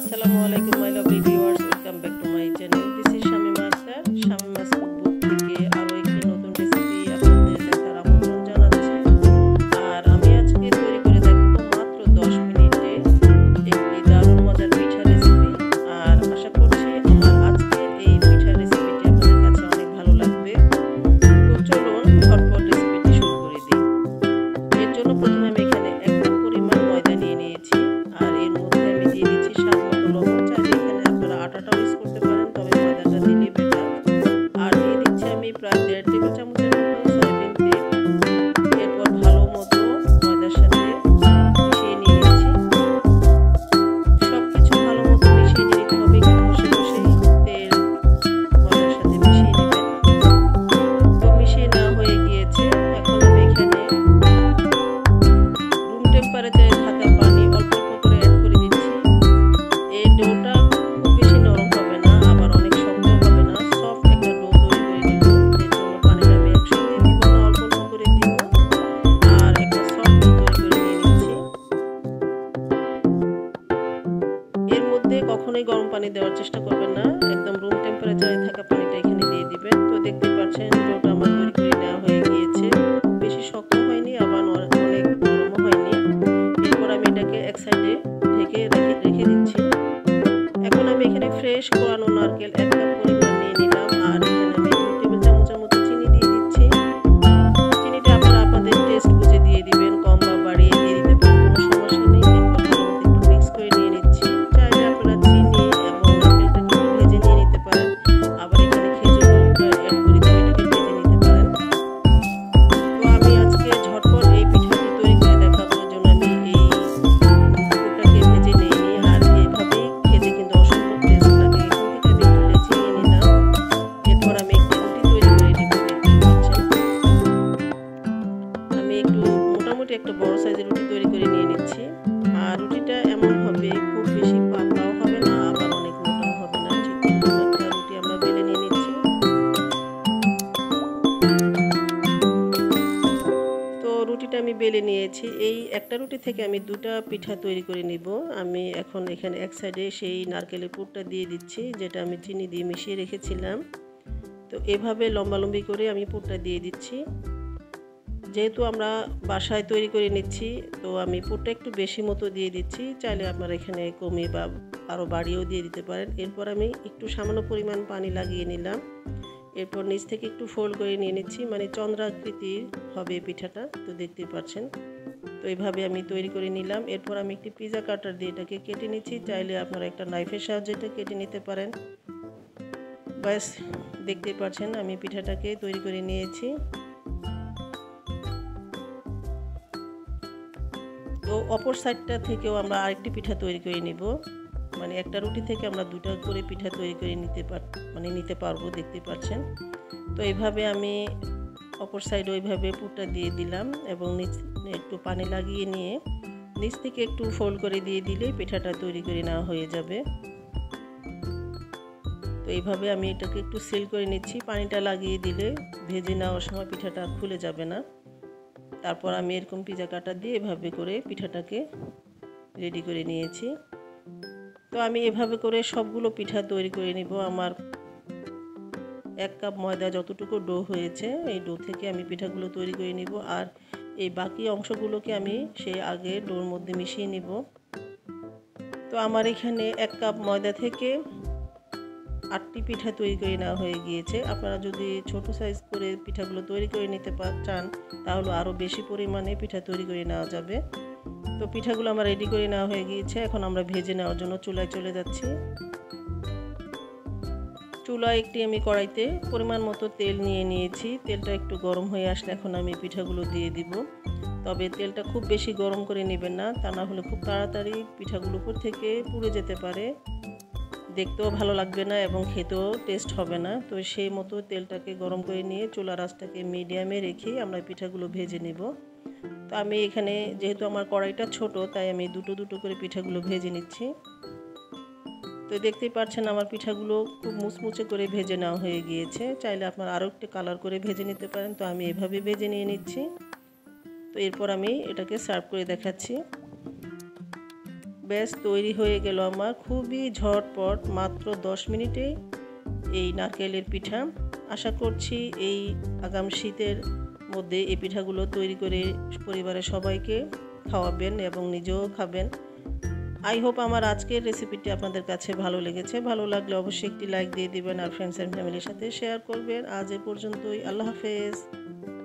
আসসালামু আলাইকুম my lovely viewers, welcome back to my channel. This is Shamima Akter. Shamima's cookbook থেকে আরও একটি নতুন রেসিপি আপনাদের দেখার আমন্ত্রণ জানাচ্ছি। আর আমি আজকে তৈরি করে দেখাবো মাত্র 10 মিনিটে একটি দারুণ মজার পিঠা রেসিপি। আর আশা করছি আমার আজকের এই পিঠা রেসিপিটি আপনাদের কাছে অনেক ভালো লাগবে। তো চলুন ঝটপট রেসিপিটি শুরু করে দিই। এর জন্য প্রথমে আমি এখানে এক কাপ পরিমাণ ময়দা নিয়ে নিয়েছি। আর এর মধ্যে আমি দিয়ে দিচ্ছি স্বাদ মতো লবণ। চাইলে এখানে আপনারা আটাটাও ইউজ করতে পারেন, তবে ময়দাটা দিলে বেটার। আর দিয়ে দিচ্ছি আমি প্রায় 1.5 টেবিল চামচের মতো সয়াবিন তেল। এরপর ভালো মতো ময়দার সাথে মিশিয়ে নিয়ে নিচ্ছি। সবকিছু ভালো মতো মিশিয়ে নিতে হবে, একটু বসে বসে তেল ময়দার সাথে মিশিয়ে নেবেন। তো মিশিয়ে নেওয়া হয়ে গিয়েছে। এখন আমি এখানে রুম টেম্পারেচারে থাকা পানি অল্প অল্প করে অ্যাড করে দিচ্ছি। এই ডোটা খুব বেশি নরম হবে না, আবার অনেক শক্ত হবে না, সফট একটা ডো তৈরি করে নিব। এর জন্য পানিটা আমি একসঙ্গে দিব না, অল্প অল্প করে দিব। আর একটা সফট ডো তৈরি করে নিয়ে নিচ্ছি। এর মধ্যে কখনোই গরম পানি দেওয়ার চেষ্টা করবেন না, একদম রুম টেম্পারেচারে থাকা পানিটা এখানে দিয়ে দিবেন। তো দেখতে পাচ্ছেন ডোটা আমার তৈরি করে নেওয়া হয়ে গিয়েছে। খুব বেশি শক্ত হয়নি, আবার অনেক নরমও হয়নি। এরপর আমি এটাকে এক সাইডে ঢেকে রেখে দিচ্ছি। এখন আমি এখানে ফ্রেশ কোরানো নারকেল 1 কাপ পরিমাণ নিয়ে নিলাম। আর এখানে আমি 2 টেবিল চামচের মতো চিনি দিয়ে দিচ্ছি। চিনিটা আপনারা আপনাদের টেস্ট বুঝে দিয়ে দিবেন, কম বা বাড়িয়ে দিয়ে দিতে পারেন, কোনো সমস্যা নেই। এরপর ভালো মতো একটু মিক্স করে নিয়ে নিচ্ছি। চাইলে আপনারা চিনি এবং নারকেলটাকে একটু ভেজে নিয়ে নিতে পারেন, আবার এখানে খেজুর গুড়টা অ্যাড করে দিয়ে এটাকে ভেজে নিতে পারেন। তো আমি আজকে ঝটপট এই পিঠাটি তৈরি করে দেখাবো, এর জন্য আমি এই গুড়টাকে ভেজে নিইনি। আর এভাবেই খেতে কিন্তু অসম্ভব টেস্ট লাগে। এখান থেকে আমি একটু লেচি নিয়ে নিলাম। এরপর আমি একটি রুটি তৈরি করে নিব। দেখতে পাচ্ছেন আমি একটু মোটামুটি একটা বড় সাইজের রুটি তৈরি করে নিয়ে নিচ্ছি। আর রুটিটা এমন হবে, খুব বেশি পাতলাও হবে না, আবার অনেক মোটাও হবে না, ঠিক এরকম একটা রুটি আমরা বেলে নিয়ে নিচ্ছি। তো রুটিটা আমি বেলে নিয়েছি। এই একটা রুটি থেকে আমি 2টা পিঠা তৈরি করে নিব। আমি এখন এখানে এক সাইডে সেই নারকেলের পুরটা দিয়ে দিচ্ছি, যেটা আমি চিনি দিয়ে মিশিয়ে রেখেছিলাম। তো এভাবে লম্বালম্বি করে আমি পুরটা দিয়ে দিচ্ছি। যেহেতু আমরা বাসায় তৈরি করে নিচ্ছি, তো আমি পুরটা একটু বেশি মতো দিয়ে দিচ্ছি। চাইলে আপনারা এখানে কমিয়ে বা আরও বাড়িয়েও দিয়ে দিতে পারেন। এরপর আমি একটু সামান্য পরিমাণ পানি লাগিয়ে নিলাম। এরপর নিচ থেকে একটু ফোল্ড করে নিয়ে নিচ্ছি, মানে চন্দ্রাকৃতির হবে পিঠাটা। তো দেখতে পাচ্ছেন, তো এইভাবে আমি তৈরি করে নিলাম। এরপর আমি একটি পিৎজা কাটার দিয়ে এটাকে কেটে নিচ্ছি। চাইলে আপনারা একটা নাইফের সাহায্যে এটা কেটে নিতে পারেন। ব্যাস, দেখতে পাচ্ছেন আমি পিঠাটাকে তৈরি করে নিয়েছি। তো অপর সাইডটা থেকেও আমরা আরেকটি পিঠা তৈরি করে নিব। মানে একটা রুটি থেকে আমরা 2টা করে পিঠা তৈরি করে নিতে পারবো। দেখতে পাচ্ছেন, তো এইভাবে আমি অপর সাইডে ওইভাবে পুরটা দিয়ে দিলাম এবং নিচ একটু পানি লাগিয়ে নিয়ে নিচ থেকে একটু ফোল্ড করে দিয়ে দিলেই পিঠাটা তৈরি করে নেওয়া হয়ে যাবে। তো এইভাবে আমি এটাকে একটু সিল করে নিচ্ছি। পানিটা লাগিয়ে দিলে ভেজে নেওয়ার সময় পিঠাটা খুলে যাবে না। তারপর আমি এরকম পিৎজা কাটা দিয়ে এভাবে করে পিঠাটাকে রেডি করে নিয়েছি। তো আমি এভাবে করে সবগুলো পিঠা তৈরি করে নিব। আমার 1 কাপ ময়দা যতটুকু ডো হয়েছে, এই ডো থেকে আমি পিঠাগুলো তৈরি করে নিব। আর এই বাকি অংশগুলোকে আমি সেই আগে ডোর মধ্যে মিশিয়ে নিব। তো আমার এখানে 1 কাপ ময়দা থেকে 8টি পিঠা তৈরি করে নেওয়া হয়ে গিয়েছে। আপনারা যদি ছোট সাইজ করে পিঠাগুলো তৈরি করে নিতে চান, তাহলে আরও বেশি পরিমাণে পিঠা তৈরি করে নেওয়া যাবে। তো পিঠাগুলো আমার রেডি করে নেওয়া হয়ে গিয়েছে। এখন আমরা ভেজে নেওয়ার জন্য চুলায় চলে যাচ্ছি। চুলায় একটি আমি কড়াইতে পরিমাণ মতো তেল নিয়ে নিয়েছি। তেলটা একটু গরম হয়ে আসলে এখন আমি পিঠাগুলো দিয়ে দিব। তবে তেলটা খুব বেশি গরম করে নেবেন না, তা না হলে খুব তাড়াতাড়ি পিঠাগুলো উপর থেকে পুড়ে যেতে পারে, দেখতেও ভালো লাগবে না এবং খেতেও টেস্ট হবে না। তো সেই মতো তেলটাকে গরম করে নিয়ে চুলার আঁচটাকে মিডিয়ামে রেখে আমরা পিঠাগুলো ভেজে নেব। তো আমি এখানে যেহেতু আমার কড়াইটা ছোট, তাই আমি দুটো করে পিঠাগুলো ভেজে নিচ্ছি। তো দেখতেই পাচ্ছেন আমার পিঠাগুলো খুব মুচমুচে করে ভেজে নেওয়া হয়ে গিয়েছে। চাইলে আপনারা আরও একটু কালার করে ভেজে নিতে পারেন। তো আমি এভাবে ভেজে নিয়ে নিচ্ছি। তো এরপর আমি এটাকে সার্ভ করে দেখাচ্ছি। ব্যাস তৈরি হয়ে গেল আমার খুবই ঝটপট মাত্র 10 মিনিটে এই নারকেলের পিঠা। আশা করছি এই আগাম শীতের মধ্যে এই পিঠাগুলো তৈরি করে পরিবারের সবাইকে খাওয়াবেন এবং নিজেও খাবেন। আই হোপ আমার আজকের রেসিপিটি আপনাদের কাছে ভালো লেগেছে। ভালো লাগলে অবশ্যই একটি লাইক দিয়ে দিবেন আর ফ্রেন্ডস এন্ড ফ্যামিলির সাথে শেয়ার করবেন। আজ এ পর্যন্তই। আল্লাহ হাফেজ।